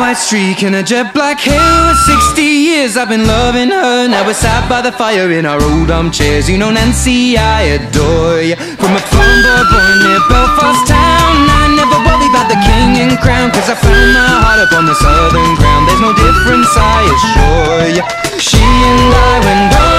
white streak and a jet black hair. 60 years I've been loving her. Now we're sat by the fire in our old armchairs. You know Nancy, I adore you. From a farm boy born near Belfast town, I never worry about the king and crown, cause I found my heart up on the southern ground. There's no difference, I assure you. She and I went on